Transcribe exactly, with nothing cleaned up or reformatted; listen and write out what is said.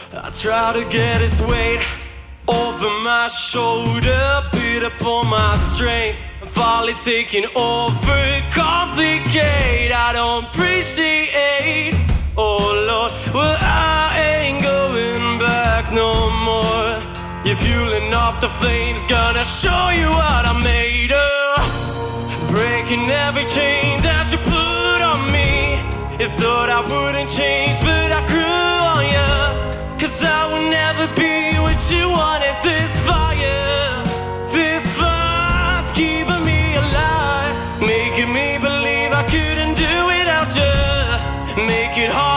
I try to get his weight over my shoulder, beat up on my strength. I'm finally taking over, complicate. I don't appreciate. Oh Lord, well I ain't going back no more. You're fueling up the flames, gonna show you what I'm made of. Breaking every chain that you put on me. You thought I wouldn't change, but I grew on ya. Cause I will never be what you wanted. This fire, this fire's keeping me alive, making me believe I couldn't do without you. Make it hard.